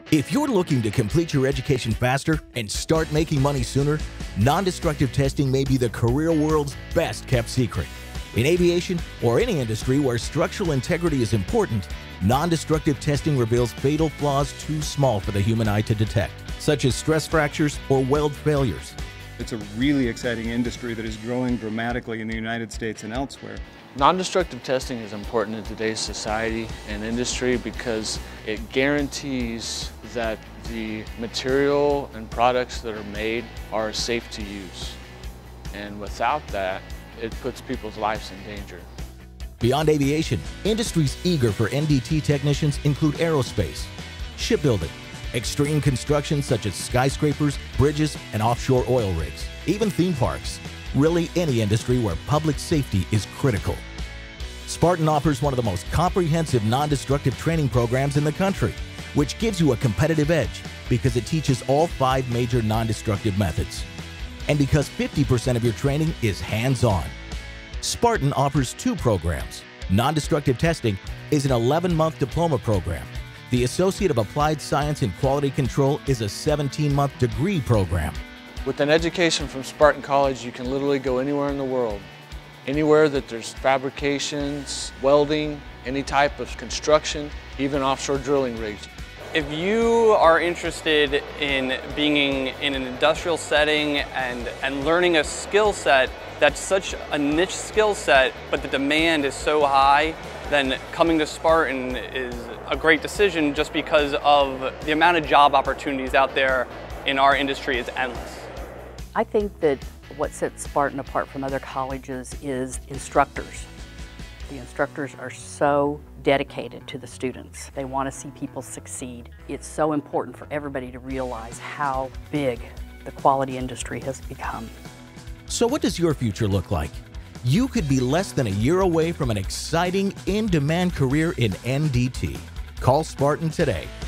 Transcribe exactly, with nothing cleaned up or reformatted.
If you're looking to complete your education faster and start making money sooner, non-destructive testing may be the career world's best kept secret. In aviation or any industry where structural integrity is important, non-destructive testing reveals fatal flaws too small for the human eye to detect, such as stress fractures or weld failures. It's a really exciting industry that is growing dramatically in the United States and elsewhere. Non-destructive testing is important in today's society and industry because it guarantees that the material and products that are made are safe to use. And without that, it puts people's lives in danger. Beyond aviation, industries eager for N D T technicians include aerospace, shipbuilding, extreme construction such as skyscrapers, bridges, and offshore oil rigs, even theme parks. Really any industry where public safety is critical. Spartan offers one of the most comprehensive non-destructive training programs in the country, which gives you a competitive edge because it teaches all five major non-destructive methods. And because fifty percent of your training is hands-on. Spartan offers two programs. Non-destructive testing is an eleven month diploma program. The Associate of Applied Science and Quality Control is a seventeen month degree program. With an education from Spartan College, you can literally go anywhere in the world. Anywhere that there's fabrications, welding, any type of construction, even offshore drilling rigs. If you are interested in being in an industrial setting and, and learning a skill set that's such a niche skill set, but the demand is so high, then coming to Spartan is a great decision just because of the amount of job opportunities out there in our industry is endless. I think that what sets Spartan apart from other colleges is instructors. The instructors are so dedicated to the students. They want to see people succeed. It's so important for everybody to realize how big the quality industry has become. So what does your future look like? You could be less than a year away from an exciting, in-demand career in N D T. Call Spartan today.